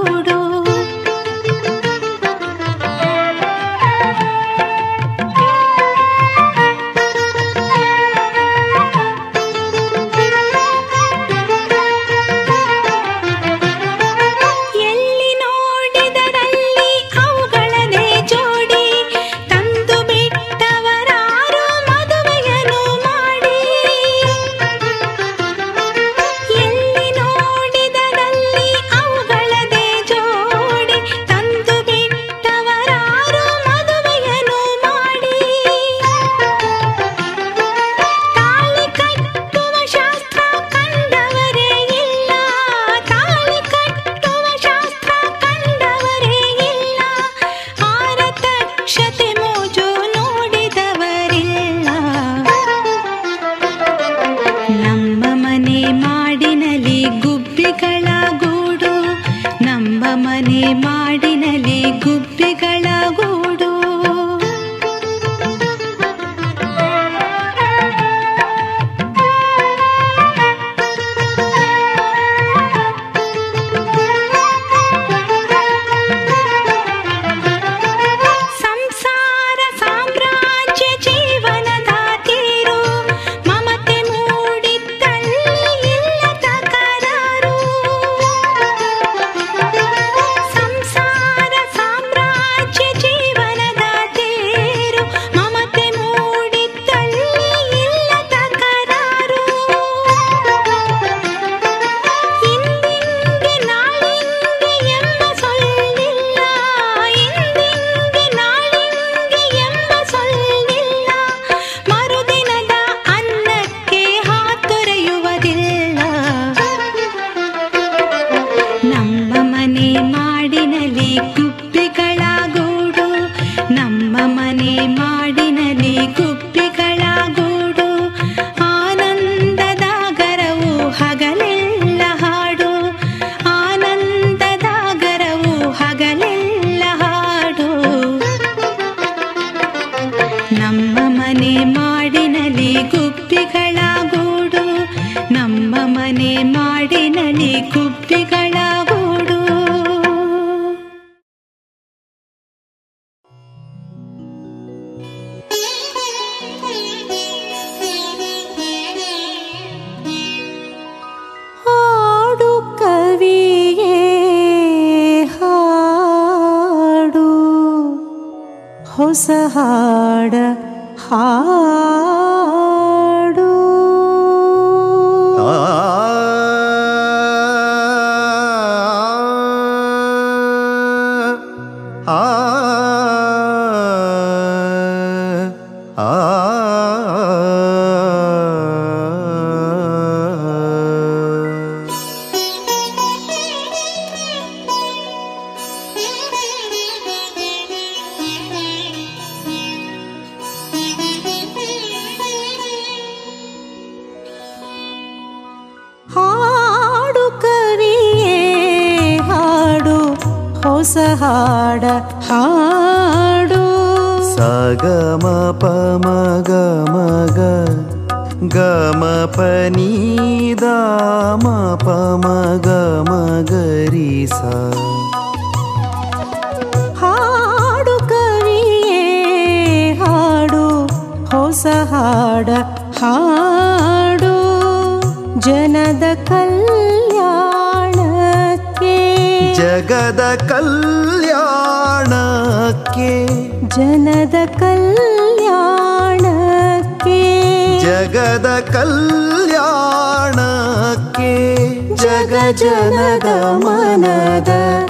ಹೊಸ ಹಾಡ ಹಾಡು ಆ ಆ ಹಾಡು ಕವಿಯೇ ಹಾಡು ಹೊಸ ಹಾಡ ಹಾಡು ಸಗ ಮ ಪ ಮ ಗ ಮ ಗ ಗಮ ಪನಿ ದ ಮ ಪ ಮ ಗ ಮ ಗರಿ ಸ. ಹಾಡು ಕವಿಯೇ ಹಾಡು ಹೊಸ ಹಾಡ ಹಾಡು ಜನದ ಕಲ್ಯಾಣಕ್ಕೆ ಜಗದ ಕಲ್ಯಾಣಕ್ಕೆ ಜನದ ಕಲ್ಯಾಣಕ್ಕೆ ಜಗದ ಕಲ್ಯಾಣಕ್ಕೆ ಜಗ ಜನದ ಮನದ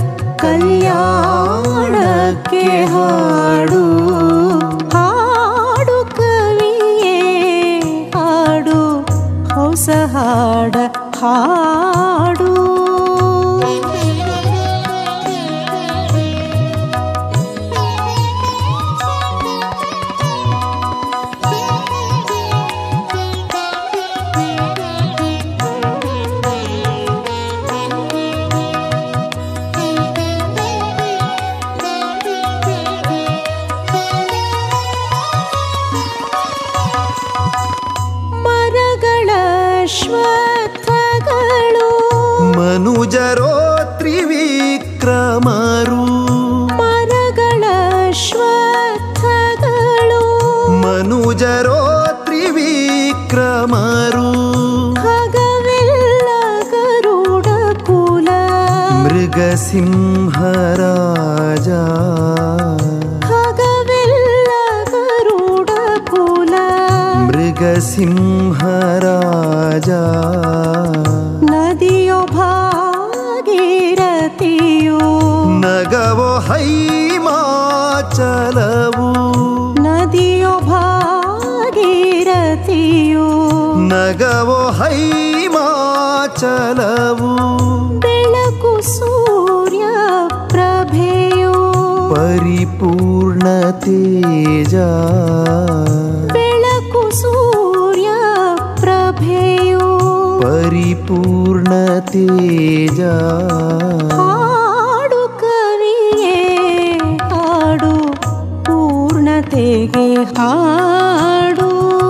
ಕಲ್ಯಾಣಕ್ಕೆ ಹಾಡು ಹಾಡು ಕವಿಯೇ ಹಾಡು ಹೊಸ ಹಾಡ ಹಾಡು. ಶ್ವತ್ಥಗಳು ಮನುಜರೋ ತ್ರಿವಿಕ್ರಮರು ಮರಗಳ ಶ್ವತ್ಥಗಳು ಮನುಜರೋ ತ್ರಿವಿಕ್ರಮರು ಖಗವೆಲ್ಲ ಗರುಡ ಕುಲ ಮೃಗಸಿಂಹರಾಜ ಖಗವೆಲ್ಲ ಗರುಡ ಕುಲ ಮೃಗಸಿಂಹರಾಜ ನದಿಯೋ ಭಾಗೀರಥಿಯೋ ನಗವೋ ಹೈಮಾಚಲವು ನದಿಯೋ ಭಾಗೀರಥಿಯೋ ನಗವೋ ಹೈಮಾಚಲವು ಬೆಳಕು ಸೂರ್ಯ ಪ್ರಭೆಯೋ ಪರಿಪೂರ್ಣ ತೇಜ ಬೆಳಕು ಸೂರ್ಯ ಪ್ರಭೆಯೋ ಪರಿಪೂರ್ಣ ತೇಜ. ಹಾಡು ಕವಿಯೇ ಹಾಡು ಪೂರ್ಣತೆಗೆ ಹಾಡು.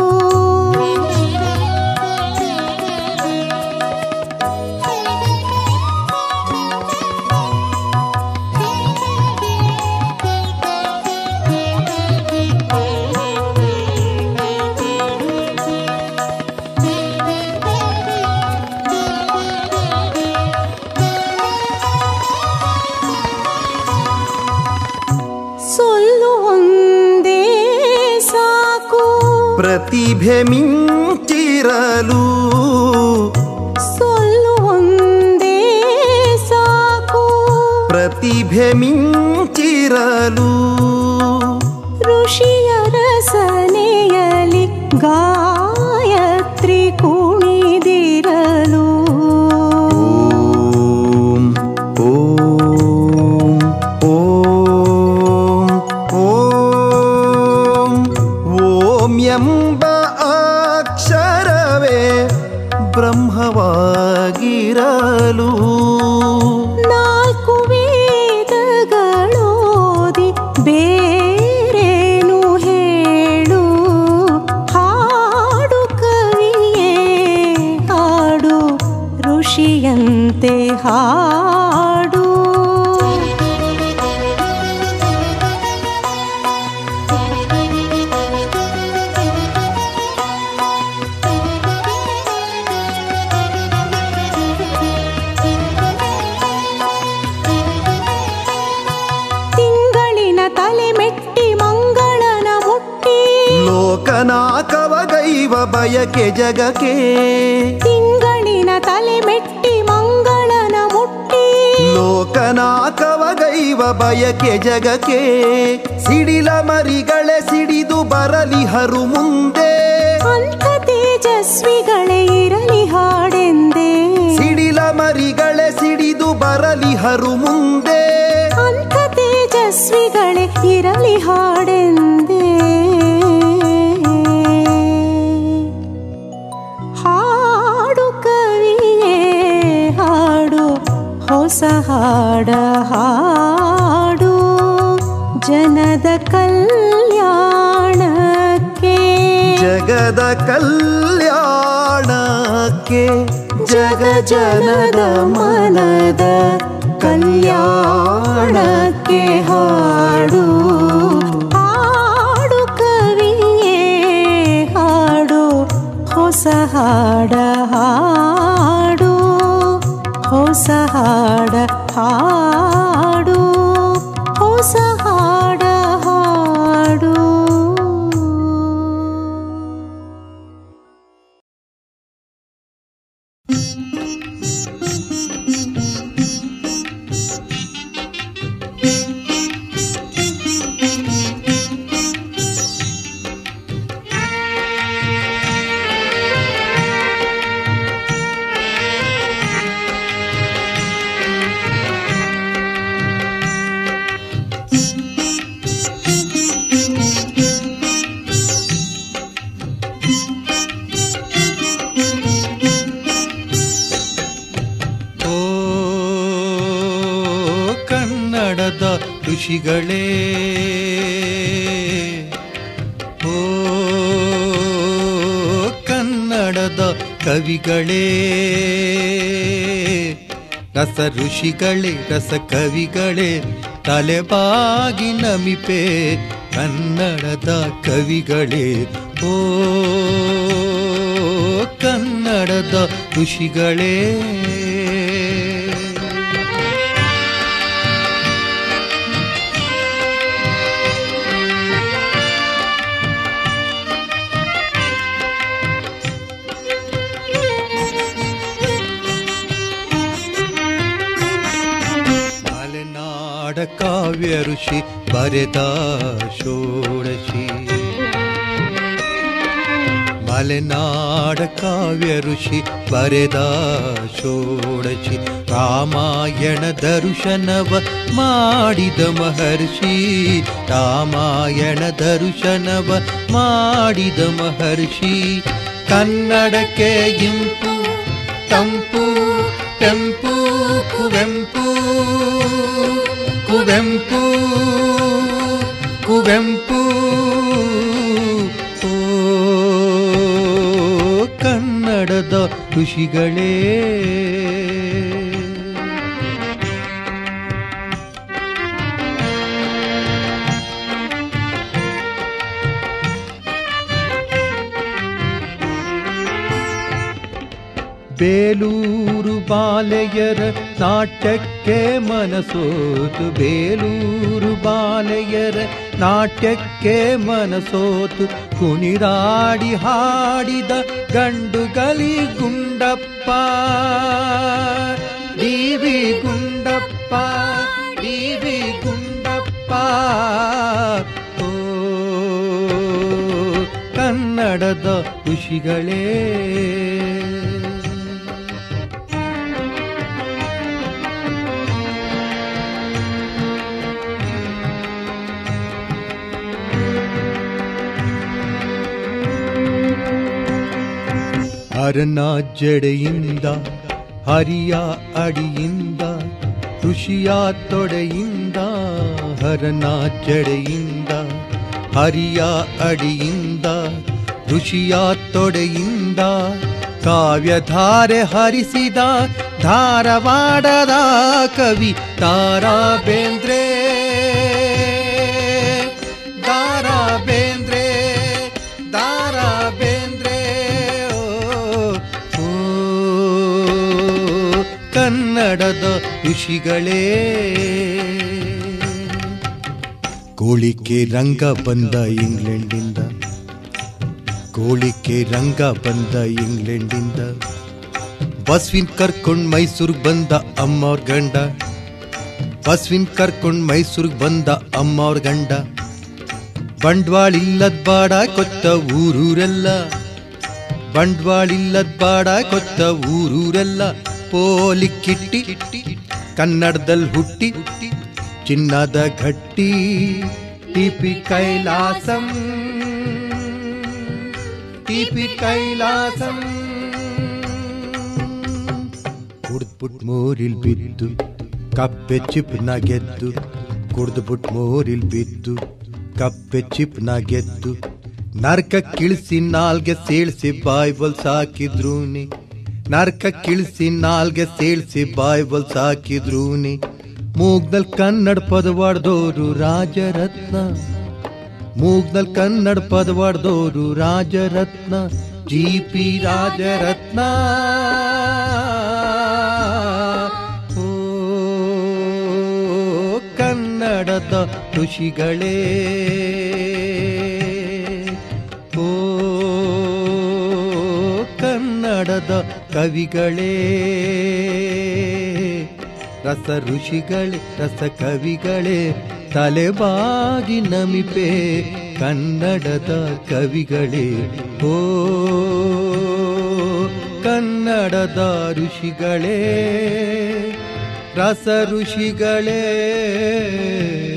ಪ್ರತಿಭೆ ಮಿಂಚಿರಲು ಸೊಲ್ಲು ಒಂದೇ ಸಾಕು ಪ್ರತಿಭೆ ಮಿಂಚಿರಲು ಋಷಿಯ ರಸನೆಯಲಿ ಗಾಯತ್ರಿ ಕುಣಿದಿರಲು ಓಂ ಓಂ ಓಂ ಓಂ ಎಂಬ ಅಕ್ಷರವೇ ಬ್ರಹ್ಮವಾಗಿರಲು ನಾಲ್ಕು ವೇದಗಳೋದಿ ಬೇರೇನು ಹೇಳು ಹಾಡು ಕವಿಯೇ ಹಾಡು ಋಷಿಯಂತೆ ಹಾಡು. ಲೋಕನಾಕವಗೈವ ಬಯಕೆ ಜಗಕ್ಕೆ ತಿಂಗಳಿನ ತಲೆ ಮೆಟ್ಟಿ ಮಂಗಳನ ಮುಟ್ಟಿ ಲೋಕನಾಕವಗೈವ ಬಯಕೆ ಜಗಕ್ಕೆ ಸಿಡಿಲ ಮರಿಗಳೇ ಸಿಡಿದು ಬರಲಿಹರು ಮುಂದೆ ಅಂಥ ತೇಜಸ್ವಿಗಳೇ ಇರಲಿ ಹಾಡೆಂದೇ ಸಿಡಿಲ ಮರಿಗಳೇ ಸಿಡಿದು ಬರಲಿಹರು ಮುಂದೆ ಅಂಥ ತೇಜಸ್ವಿಗಳೇ ಇರಲಿ ಹಾಡೆಂದೇ ಹಾಡು ಕವಿಯೇ ಹಾಡು ಹೊಸ ಹಾಡ ಹಾಡು ಜನದ ಕಲ್ಯಾಣಕ್ಕೆ ಜಗದ ಕಲ್ಯಾಣ ಕಲ್ಯಾಣಕ್ಕೆ ಜಗ ಜನದ ಮನದ ಕಲ್ಯಾಣಕ್ಕೆ ಹಾಡು ಹಾಡು ಕವಿಯೇ ಹಾಡು ಹೊಸ ಹಾಡ ಹಾಡು ಹೊಸ ಹಾಡ ಹಾಡು ಹೊಸ ಹಾಡ ಹಾಡು. ಋಷಿಗಳೇ ಓ ಕನ್ನಡದ ಕವಿಗಳೇ ರಸ ಋಷಿಗಳೇ ರಸ ಕವಿಗಳೇ ತಲೆಬಾಗಿ ನಮಿಪೆ ಕನ್ನಡದ ಕವಿಗಳೇ ಓ ಕನ್ನಡದ ಋಷಿಗಳೇ. ಕಾವ್ಯ ಋಷಿ ಬರೆದ ಷೋಡಶಿ ಮಲೆನಾಡ ಕಾವ್ಯ ಋಷಿ ಬರೆದ ಷೋಡಶಿ ರಾಮಾಯಣ ದರ್ಶನವ ಮಾಡಿದ ಮಹರ್ಷಿ ರಾಮಾಯಣ ದರ್ಶನವ ಮಾಡಿದ ಮಹರ್ಷಿ ಕನ್ನಡಕ್ಕೆ ಇಂಪು ತಂಪು ಟೆಂಪು ಕುವೆಂಪು ಕುವೆಂಪು ಕುವೆಂಪು ಓ ಕನ್ನಡದ ಋಷಿಗಳೇ. ಬೇಲೂರು ಬಾಲೆಯರ ನಾಟ್ಯಕ್ಕೆ ಮನಸೋತು ಬೇಲೂರು ಬಾಲೆಯರ ನಾಟ್ಯಕ್ಕೆ ಮನಸೋತು ಕುಣಿದಾಡಿ ಹಾಡಿದ ಗಂಡುಗಲಿ Gundappa D V Gundappa D V Gundappa ಓ ಕನ್ನಡದ ಋಷಿಗಳೇ. ಹರನ ಜಡೆಯಿಂದ ಹರಿಯ ಅಡಿಯಿಂದ ಋಷಿಯ ತೊಡೆಯಿಂದ ಹರನ ಜಡೆಯಿಂದ ಹರಿಯ ಅಡಿಯಿಂದ ಋಷಿಯ ತೊಡೆಯಿಂದ ಕಾವ್ಯಧಾರೆ ಹರಿಸಿದ ಧಾರವಾಡದ ಕವಿ ತಾರಾ ಬೇಂದ್ರೆ ದಾರಾ ಬೇಂದ್ರೆ ದಾರಾ ಬೇಂದ್ರೆ ಓ ಕನ್ನಡದ ಋಷಿಗಳೇ. ಕೋಳಿಕೆ ರಂಗ ಬಂದ ಇಂಗ್ಲೆಂಡಿಂದ ಕೋಳಿಕೆ ರಂಗ ಬಂದ ಇಂಗ್ಲೆಂಡಿಂದ ಬಸ್ವಿನ್ ಕರ್ಕೊಂಡ್ ಮೈಸೂರ್ಗ್ ಬಂದ ಅಮ್ಮವ್ರ ಗಂಡ ಬಸ್ವಿನ್ ಕರ್ಕೊಂಡ್ ಮೈಸೂರ್ಗ್ ಬಂದ ಅಮ್ಮವ್ರ ಗಂಡ ಬಂಡ್ವಾಳ ಇಲ್ಲದ್ ಬಾಡ ಕೊತ್ತ ಊರೂರೆಲ್ಲ ಬಂಡ್ವಾಳ ಇಲ್ಲದ್ ಬಾಡ ಕೊತ್ತ ಊರೂರೆಲ್ಲ ಪೋಲಿಕ್ಕಿಟ್ಟಿ ಕನ್ನಡದಲ್ಲಿ ಹುಟ್ಟಿ ಚಿನ್ನದ ಘಟ್ಟಿ ಟಿಪಿ ಕೈಲಾಸಂ ಟಿಪಿ ಕೈಲಾಸಂ ಕುಡ್ದ್ಬಿಟ್ ಮೋರಿಲ್ ಬಿದ್ದು ಕಪ್ಪೆ ಚಿಪ್ನ ಗೆದ್ದು ಕುಡ್ದ್ಬಿಟ್ ಮೋರಿಲ್ ಬಿದ್ದು ಕಪ್ಪೆ ಚಿಪ್ನ ಗೆದ್ದು ನರ್ಕ ಕಿಳಿಸಿ ನಾಲ್ಗೆ ಸೇಳ್ಸಿ ಬಾಯ್ಬಲ್ ಸಾಕಿದ್ರೂನಿ ನರ್ಕ ಕಿಳಿಸಿ ನಾಲ್ಗೆ ಸೇಳ್ಸಿ ಬೈಬಲ್ ಸಾಕಿದ್ರೂನಿ ಮೂಗ್ನಲ್ ಕನ್ನಡ ಪದವಾಡ್ದೋರು ರಾಜರತ್ನ ಮೂಗ್ನಲ್ ಕನ್ನಡ ಪದವಾಡ್ದೋರು ರಾಜರತ್ನ ಜಿ ಪಿ ರಾಜರತ್ನ. ಓ ಕನ್ನಡದ ಋಷಿಗಳೇ, ಓ ಕನ್ನಡದ ಕವಿಗಳೇ, ರಸ ಋಷಿಗಳೇ ರಸ ಕವಿಗಳೇ, ತಲೆಬಾಗಿ ನಮಿಪೆ ಕನ್ನಡದ ಕವಿಗಳೇ. ಓ ಕನ್ನಡದ ಋಷಿಗಳೇ, ರಸ ಋಷಿಗಳೇ.